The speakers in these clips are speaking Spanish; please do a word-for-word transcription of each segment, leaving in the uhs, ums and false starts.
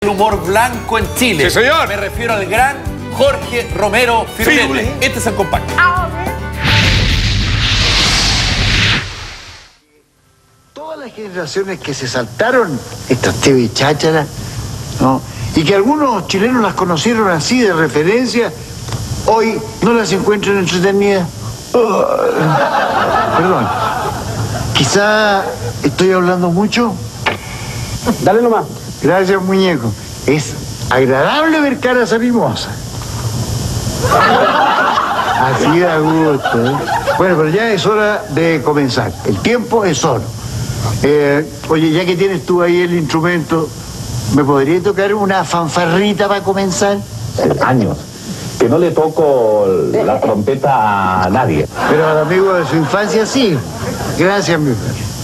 humor blanco en Chile. ¡Sí, señor! Me refiero al gran Jorge Romero Firulete. Este es el compacto. Todas las generaciones que se saltaron estas T V chácharas, ¿no? Y que algunos chilenos las conocieron así de referencia, hoy no las encuentran entretenidas. Oh, perdón. Quizá estoy hablando mucho. Dale nomás. Gracias, muñeco. Es agradable ver caras animosas. Así da gusto, ¿eh? Bueno, pero ya es hora de comenzar. El tiempo es oro. Eh, oye, ya que tienes tú ahí el instrumento, ¿me podrías tocar una fanfarrita para comenzar? Años que no le toco la trompeta a nadie. Pero al amigo de su infancia sí. Gracias, mi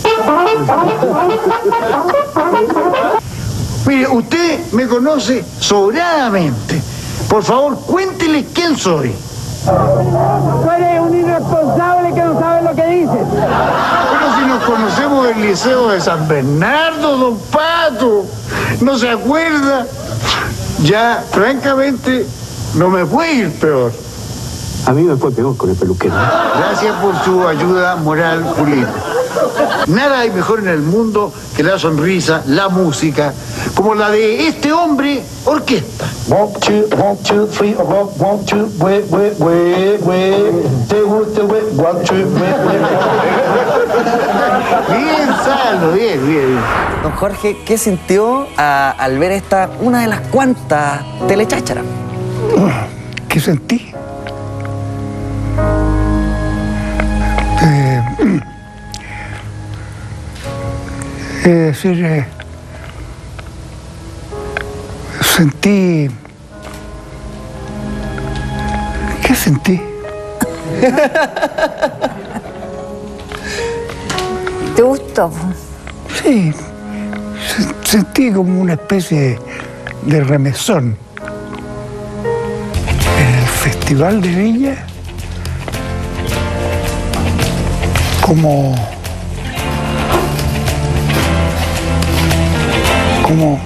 Mire, usted me conoce sobradamente. Por favor, cuéntele quién soy. Tú eres un irresponsable que no sabe lo que dices. Pero si nos conocemos del Liceo de San Bernardo, don Pato. ¿No se acuerda? Ya, francamente, no me puede ir peor. A mí me fue peor con el peluquero. Gracias por su ayuda moral, Julito. Nada hay mejor en el mundo que la sonrisa, la música, como la de este hombre orquesta. One, two, one, two, three, one, one, two, we, we, we, we, te gusta, we, one, two, we, we. Bien, Salo, bien, bien. Don Jorge, ¿qué sintió a, al ver esta, una de las cuantas telechácharas? ¿Qué sentí? Eh, es decir, eh, sentí... ¿Qué sentí? ¿Te gustó? Sí, se- sentí como una especie de remesón. En el Festival de Viña, como... como...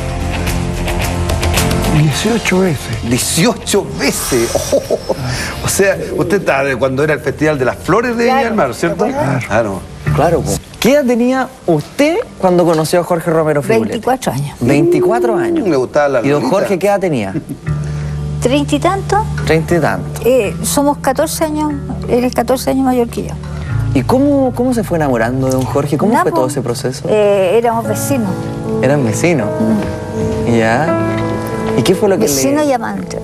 dieciocho veces. dieciocho veces. Oh, o sea, usted está de cuando era el Festival de las Flores de Viña del Mar, ¿cierto? Claro. Claro, po. ¿Qué edad tenía usted cuando conoció a Jorge Romero Firulete? veinticuatro años. veinticuatro años. Le gustaba la ¿Y don Lolita. Jorge qué edad tenía? ¿Treinta y tanto? Treinta y tanto. Eh, somos catorce años, él es catorce años mayor que yo. ¿Y cómo, cómo se fue enamorando de don Jorge? ¿Cómo Nada, fue po. todo ese proceso? Eh, éramos vecinos. Eran vecinos. ¿Ya? ¿Y qué fue lo que Vecino le...? y amante.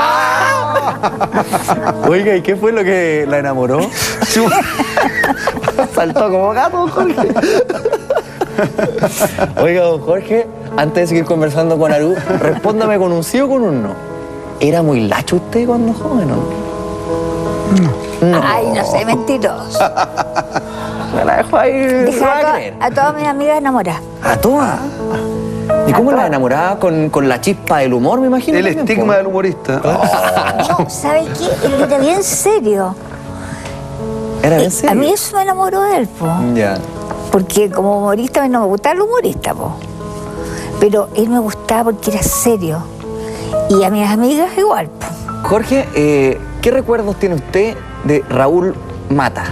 Oiga, ¿y qué fue lo que la enamoró? Saltó como gato, don Jorge. Oiga, don Jorge, antes de seguir conversando con Aru, respóndame con un sí o con un no. ¿Era muy lacho usted cuando joven o no? No. Ay, no sé, mentiroso. Me la dejo ahí. se Deja va a, a to- creer. a todas mis amigas enamoradas. ¿A todas? ¿Y cómo A la todas. enamoraba? ¿Con, con la chispa del humor, me imagino? El también, estigma po? del humorista. No, ¿sabes qué? Él era bien serio. ¿Era bien Eh, serio? A mí eso me enamoró de él, po. Ya. Porque como humorista a mí no me gustaba el humorista, po. Pero él me gustaba porque era serio. Y a mis amigas igual, po. Jorge, eh, ¿qué recuerdos tiene usted de Raúl Mata?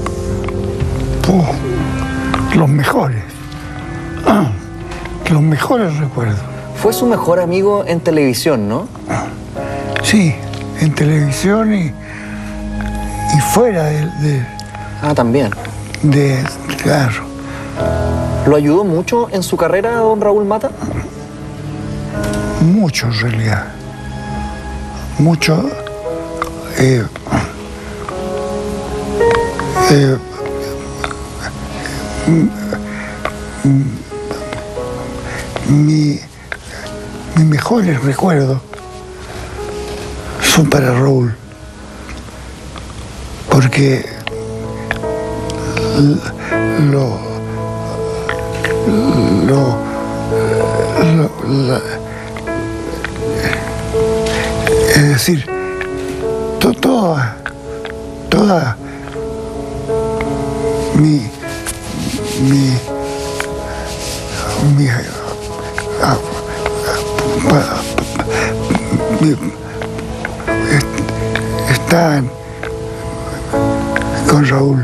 Oh, los mejores. Ah, los mejores recuerdos. Fue su mejor amigo en televisión, ¿no? Sí, en televisión y, y fuera de, de, Ah, también. de- claro. ¿Lo ayudó mucho en su carrera, don Raúl Mata? Mucho en realidad. Mucho. eh, eh, mi, mis mejores recuerdos son para Raúl. Porque lo, lo, lo- la- es decir, to- toda, toda mi, mi, mi, ah, pa- pa- mi- est- estaban con Raúl.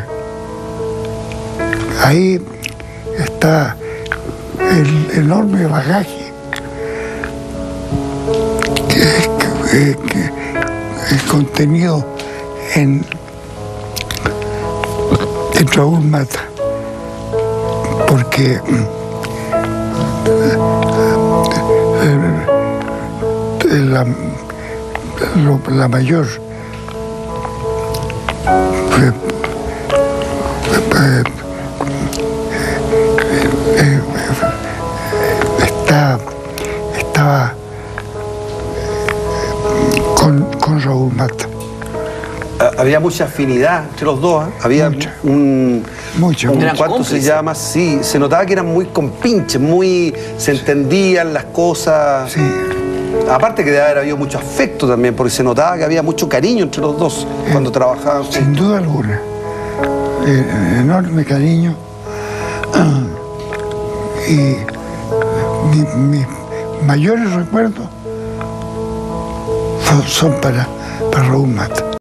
Ahí está el enorme bagaje que, que- que es contenido en, en Raúl Mata, porque eh, la, lo- la mayor eh, eh, eh, está, estaba con, con Raúl Mata. Ah, había mucha afinidad entre los dos, ¿eh? Había Mucha. un... Mucho, un- mucho. Eran ¿Cuánto se cómplices. llama? Sí, se notaba que eran muy compinches, muy... se entendían las cosas. Sí. Aparte que debe haber habido mucho afecto también, porque se notaba que había mucho cariño entre los dos cuando trabajaban juntos. Sin duda alguna. Eh, enorme cariño. Y mi- mis mayores recuerdos son- son para, para Raúl Mata.